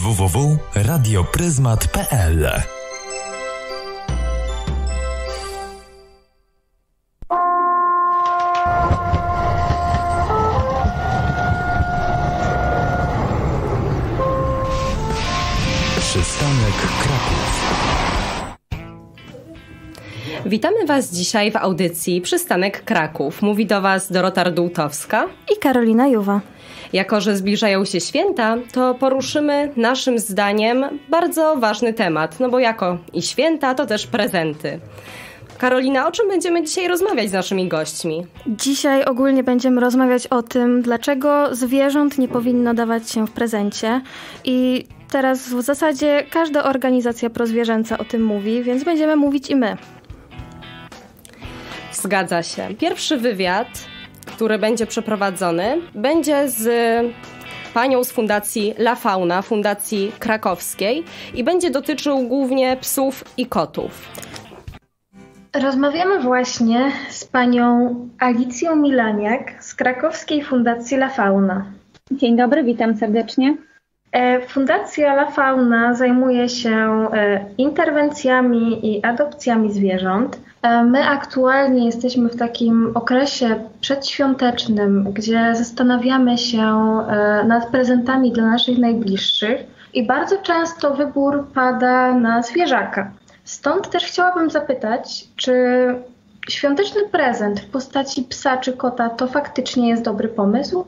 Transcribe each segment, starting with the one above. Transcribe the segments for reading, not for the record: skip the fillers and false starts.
www.radiopryzmat.pl. Przystanek Kraków. Witamy Was dzisiaj w audycji Przystanek Kraków. Mówi do Was Dorota Rdółtowska i Karolina Juwa. Jako że zbliżają się święta, to poruszymy naszym zdaniem bardzo ważny temat, no bo jako i święta, to też prezenty. Karolina, o czym będziemy dzisiaj rozmawiać z naszymi gośćmi? Dzisiaj ogólnie będziemy rozmawiać o tym, dlaczego zwierząt nie powinno dawać się w prezencie. I teraz w zasadzie każda organizacja prozwierzęca o tym mówi, więc będziemy mówić i my. Zgadza się. Pierwszy wywiad, który będzie przeprowadzony, będzie z panią z Fundacji La Fauna, Fundacji Krakowskiej i będzie dotyczył głównie psów i kotów. Rozmawiamy właśnie z panią Alicją Milaniak z Krakowskiej Fundacji La Fauna. Dzień dobry, witam serdecznie. Fundacja La Fauna zajmuje się interwencjami i adopcjami zwierząt. My aktualnie jesteśmy w takim okresie przedświątecznym, gdzie zastanawiamy się nad prezentami dla naszych najbliższych i bardzo często wybór pada na zwierzaka. Stąd też chciałabym zapytać, czy świąteczny prezent w postaci psa czy kota to faktycznie jest dobry pomysł?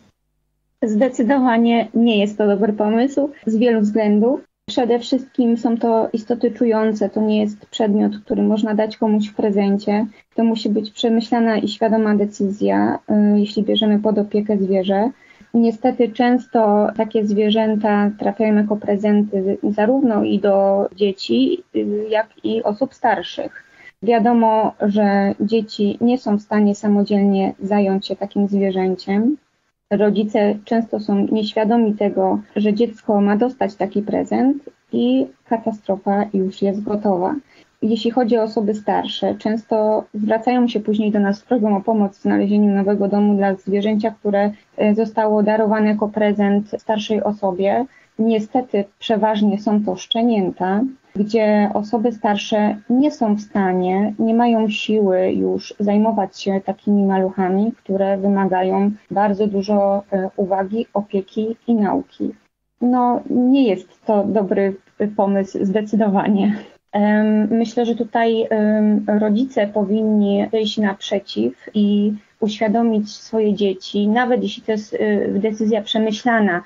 Zdecydowanie nie jest to dobry pomysł z wielu względów. Przede wszystkim są to istoty czujące, to nie jest przedmiot, który można dać komuś w prezencie. To musi być przemyślana i świadoma decyzja, jeśli bierzemy pod opiekę zwierzę. Niestety często takie zwierzęta trafiają jako prezenty zarówno i do dzieci, jak i osób starszych. Wiadomo, że dzieci nie są w stanie samodzielnie zająć się takim zwierzęciem. Rodzice często są nieświadomi tego, że dziecko ma dostać taki prezent i katastrofa już jest gotowa. Jeśli chodzi o osoby starsze, często zwracają się później do nas z prośbą o pomoc w znalezieniu nowego domu dla zwierzęcia, które zostało darowane jako prezent starszej osobie. Niestety przeważnie są to szczenięta, gdzie osoby starsze nie są w stanie, nie mają siły już zajmować się takimi maluchami, które wymagają bardzo dużo uwagi, opieki i nauki. No, nie jest to dobry pomysł zdecydowanie. Myślę, że tutaj rodzice powinni wyjść naprzeciw i uświadomić swoje dzieci, nawet jeśli to jest decyzja przemyślana,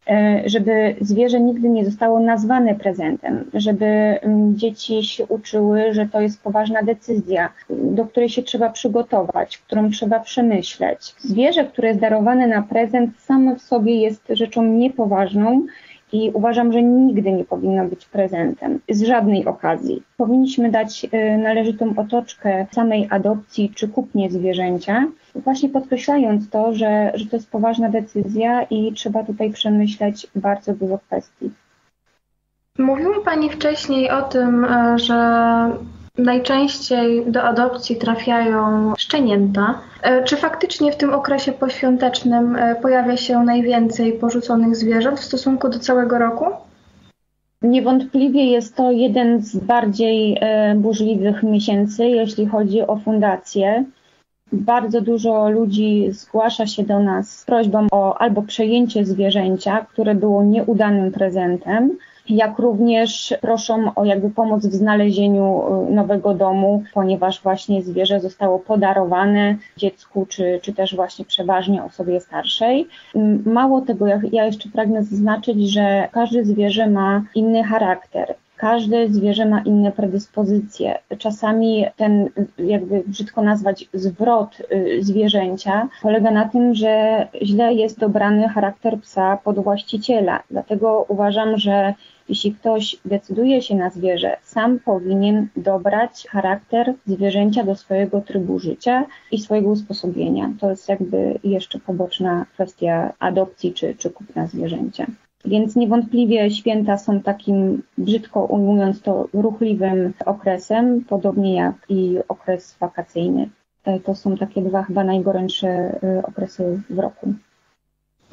żeby zwierzę nigdy nie zostało nazwane prezentem, żeby dzieci się uczyły, że to jest poważna decyzja, do której się trzeba przygotować, którą trzeba przemyśleć. Zwierzę, które jest darowane na prezent, samo w sobie jest rzeczą niepoważną i uważam, że nigdy nie powinno być prezentem, z żadnej okazji. Powinniśmy dać należytą otoczkę samej adopcji czy kupnie zwierzęcia, właśnie podkreślając to, że to jest poważna decyzja i trzeba tutaj przemyśleć bardzo dużo kwestii. Mówiła Pani wcześniej o tym, że najczęściej do adopcji trafiają szczenięta. Czy faktycznie w tym okresie poświątecznym pojawia się najwięcej porzuconych zwierząt w stosunku do całego roku? Niewątpliwie jest to jeden z bardziej burzliwych miesięcy, jeśli chodzi o fundację. Bardzo dużo ludzi zgłasza się do nas z prośbą o albo przejęcie zwierzęcia, które było nieudanym prezentem, jak również proszą o pomoc w znalezieniu nowego domu, ponieważ właśnie zwierzę zostało podarowane dziecku, czy też właśnie przeważnie osobie starszej. Mało tego, ja jeszcze pragnę zaznaczyć, że każde zwierzę ma inny charakter. Każde zwierzę ma inne predyspozycje. Czasami ten, brzydko nazwać, zwrot zwierzęcia polega na tym, że źle jest dobrany charakter psa pod właściciela. Dlatego uważam, że jeśli ktoś decyduje się na zwierzę, sam powinien dobrać charakter zwierzęcia do swojego trybu życia i swojego usposobienia. To jest jeszcze poboczna kwestia adopcji czy kupna zwierzęcia. Więc niewątpliwie święta są takim, brzydko ujmując to, ruchliwym okresem, podobnie jak i okres wakacyjny. To są takie dwa chyba najgorętsze okresy w roku.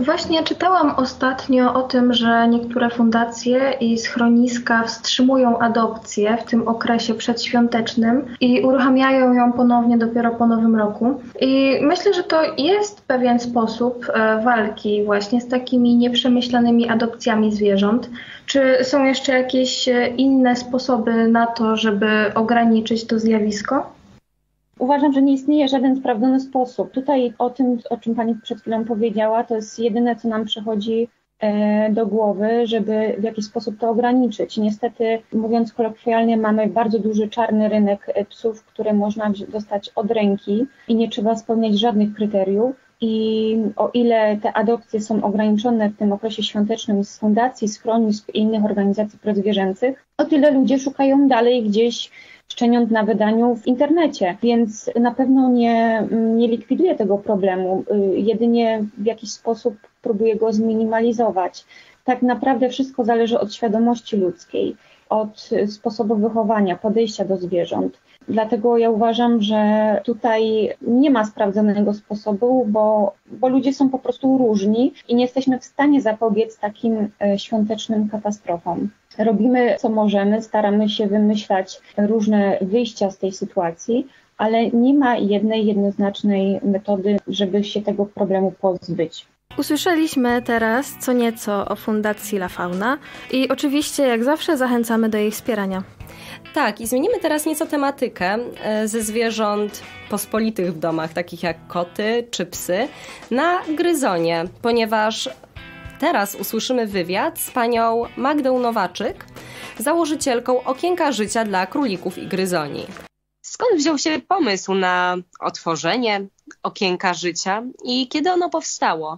Właśnie czytałam ostatnio o tym, że niektóre fundacje i schroniska wstrzymują adopcję w tym okresie przedświątecznym i uruchamiają ją ponownie dopiero po Nowym Roku. I myślę, że to jest pewien sposób walki właśnie z takimi nieprzemyślanymi adopcjami zwierząt. Czy są jeszcze jakieś inne sposoby na to, żeby ograniczyć to zjawisko? Uważam, że nie istnieje żaden sprawdzony sposób. Tutaj o tym, o czym Pani przed chwilą powiedziała, to jest jedyne, co nam przychodzi do głowy, żeby w jakiś sposób to ograniczyć. Niestety, mówiąc kolokwialnie, mamy bardzo duży czarny rynek psów, które można dostać od ręki i nie trzeba spełniać żadnych kryteriów. I o ile te adopcje są ograniczone w tym okresie świątecznym z fundacji, schronisk i innych organizacji prozwierzęcych, o tyle ludzie szukają dalej gdzieś szczeniąt na wydaniu w internecie, więc na pewno nie likwiduje tego problemu, jedynie w jakiś sposób próbuje go zminimalizować. Tak naprawdę wszystko zależy od świadomości ludzkiej, od sposobu wychowania, podejścia do zwierząt. Dlatego ja uważam, że tutaj nie ma sprawdzonego sposobu, bo ludzie są po prostu różni i nie jesteśmy w stanie zapobiec takim świątecznym katastrofom. Robimy co możemy, staramy się wymyślać różne wyjścia z tej sytuacji, ale nie ma jednej jednoznacznej metody, żeby się tego problemu pozbyć. Usłyszeliśmy teraz co nieco o Fundacji La Fauna i oczywiście jak zawsze zachęcamy do jej wspierania. Tak, i zmienimy teraz nieco tematykę ze zwierząt pospolitych w domach, takich jak koty czy psy, na gryzonie, ponieważ teraz usłyszymy wywiad z panią Magdą Nowaczyk, założycielką Okienka Życia dla królików i gryzoni. Skąd wziął się pomysł na otworzenie Okienka Życia i kiedy ono powstało?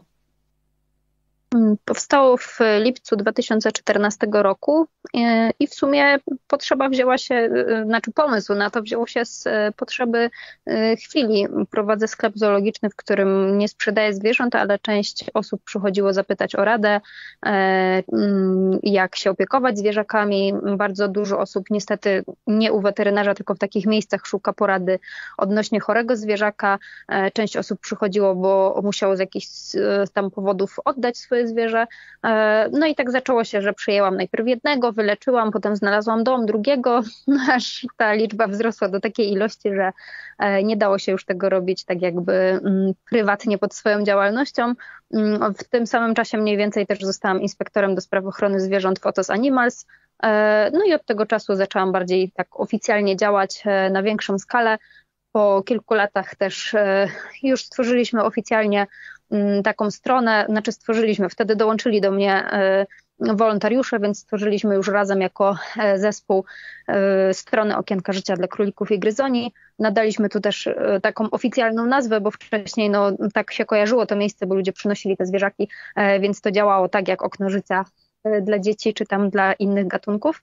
Powstało w lipcu 2014 roku i w sumie potrzeba wzięła się, pomysł na to wziął się z potrzeby chwili. Prowadzę sklep zoologiczny, w którym nie sprzedaję zwierząt, ale część osób przychodziło zapytać o radę, jak się opiekować zwierzakami. Bardzo dużo osób niestety nie u weterynarza, tylko w takich miejscach szuka porady odnośnie chorego zwierzaka. Część osób przychodziło, bo musiało z jakichś tam powodów oddać swoje zwierzę. No i tak zaczęło się, że przyjęłam najpierw jednego, wyleczyłam, potem znalazłam dom drugiego, aż ta liczba wzrosła do takiej ilości, że nie dało się już tego robić tak jakby prywatnie pod swoją działalnością. W tym samym czasie mniej więcej też zostałam inspektorem do spraw ochrony zwierząt w Otos Animals. No i od tego czasu zaczęłam bardziej tak oficjalnie działać na większą skalę. Po kilku latach też już stworzyliśmy oficjalnie taką stronę, wtedy dołączyli do mnie wolontariusze, więc stworzyliśmy już razem jako zespół stronę Okienka Życia dla królików i gryzoni. Nadaliśmy tu też taką oficjalną nazwę, bo wcześniej tak się kojarzyło to miejsce, bo ludzie przynosili te zwierzaki, więc to działało tak jak okno życia dla dzieci czy tam dla innych gatunków.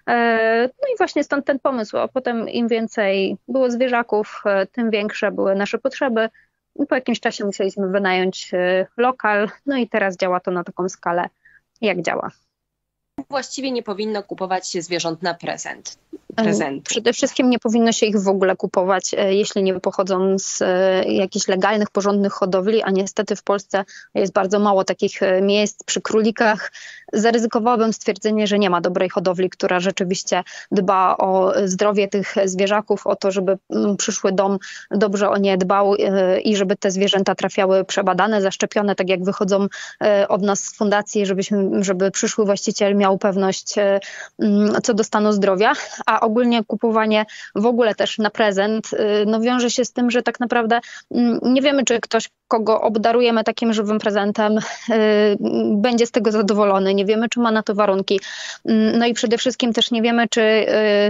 No i właśnie stąd ten pomysł, a potem im więcej było zwierzaków, tym większe były nasze potrzeby. Po jakimś czasie musieliśmy wynająć lokal, no i teraz działa to na taką skalę, jak działa. Właściwie nie powinno kupować się zwierząt na prezent. Przede wszystkim nie powinno się ich w ogóle kupować, jeśli nie pochodzą z jakichś legalnych, porządnych hodowli, a niestety w Polsce jest bardzo mało takich miejsc przy królikach. Zaryzykowałabym stwierdzenie, że nie ma dobrej hodowli, która rzeczywiście dba o zdrowie tych zwierzaków, o to, żeby przyszły dom dobrze o nie dbał i żeby te zwierzęta trafiały przebadane, zaszczepione, tak jak wychodzą od nas z fundacji, żeby przyszły właściciel miał pewność co do stanu zdrowia, a ogólnie kupowanie w ogóle też na prezent wiąże się z tym, że tak naprawdę nie wiemy, czy ktoś, kogo obdarujemy takim żywym prezentem, będzie z tego zadowolony. Nie wiemy, czy ma na to warunki. No i przede wszystkim też nie wiemy, czy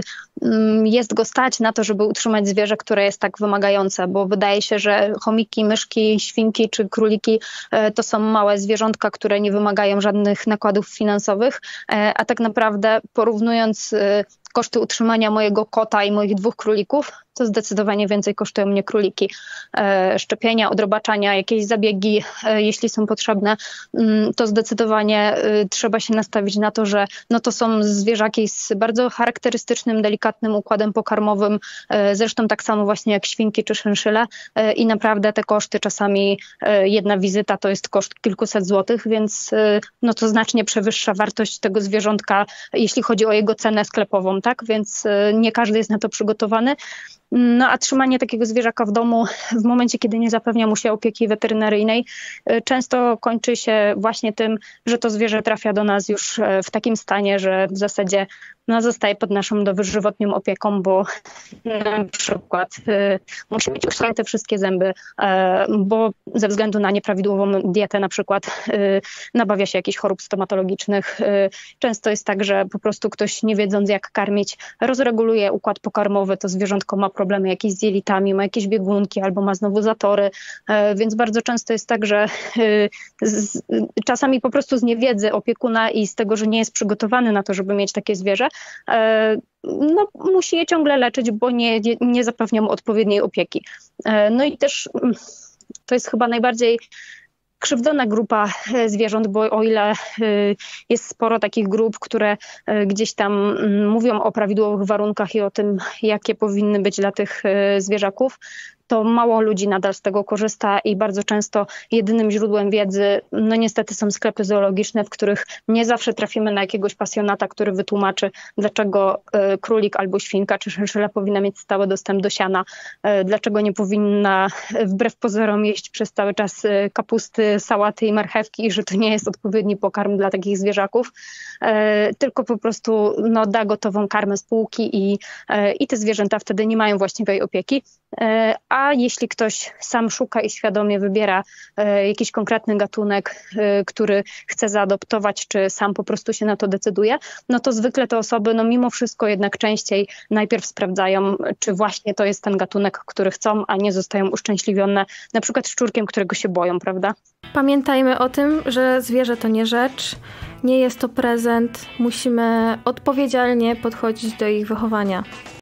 jest go stać na to, żeby utrzymać zwierzę, które jest tak wymagające, bo wydaje się, że chomiki, myszki, świnki czy króliki to są małe zwierzątka, które nie wymagają żadnych nakładów finansowych, a tak naprawdę porównując koszty utrzymania mojego kota i moich 2 królików, to zdecydowanie więcej kosztują mnie króliki. Szczepienia, odrobaczania, jakieś zabiegi, jeśli są potrzebne, to zdecydowanie trzeba się nastawić na to, że no to są zwierzaki z bardzo charakterystycznym, delikatnym układem pokarmowym, zresztą tak samo właśnie jak świnki czy szynszyle i naprawdę te koszty czasami jedna wizyta to jest koszt kilkuset złotych, więc no to znacznie przewyższa wartość tego zwierzątka, jeśli chodzi o jego cenę sklepową, tak? Więc nie każdy jest na to przygotowany. No a trzymanie takiego zwierzaka w domu w momencie, kiedy nie zapewnia mu się opieki weterynaryjnej, często kończy się właśnie tym, że to zwierzę trafia do nas już w takim stanie, że w zasadzie no, zostaje pod naszą dożywotnią opieką, bo na przykład musi mieć usunięte wszystkie zęby, bo ze względu na nieprawidłową dietę na przykład nabawia się jakichś chorób stomatologicznych. Często jest tak, że po prostu ktoś nie wiedząc jak karmić, rozreguluje układ pokarmowy, to zwierzątko ma problemy jakieś z jelitami, ma jakieś biegunki albo ma znowu zatory, więc bardzo często jest tak, że czasami po prostu z niewiedzy opiekuna i z tego, że nie jest przygotowany na to, żeby mieć takie zwierzę, no, musi je ciągle leczyć, bo nie zapewnia mu odpowiedniej opieki. No i też to jest chyba najbardziej krzywdzona grupa zwierząt, bo o ile jest sporo takich grup, które gdzieś tam mówią o prawidłowych warunkach i o tym, jakie powinny być dla tych zwierzaków, to mało ludzi nadal z tego korzysta i bardzo często jedynym źródłem wiedzy, no niestety są sklepy zoologiczne, w których nie zawsze trafimy na jakiegoś pasjonata, który wytłumaczy, dlaczego królik albo świnka czy szynszyla powinna mieć stały dostęp do siana, dlaczego nie powinna wbrew pozorom jeść przez cały czas kapusty, sałaty i marchewki i że to nie jest odpowiedni pokarm dla takich zwierzaków, tylko po prostu no, da gotową karmę z półki i te zwierzęta wtedy nie mają właściwej opieki. A jeśli ktoś sam szuka i świadomie wybiera jakiś konkretny gatunek, który chce zaadoptować, czy sam po prostu się na to decyduje, no to zwykle te osoby no mimo wszystko jednak częściej najpierw sprawdzają, czy właśnie to jest ten gatunek, który chcą, a nie zostają uszczęśliwione na przykład szczurkiem, którego się boją, prawda? Pamiętajmy o tym, że zwierzę to nie rzecz, nie jest to prezent. Musimy odpowiedzialnie podchodzić do ich wychowania.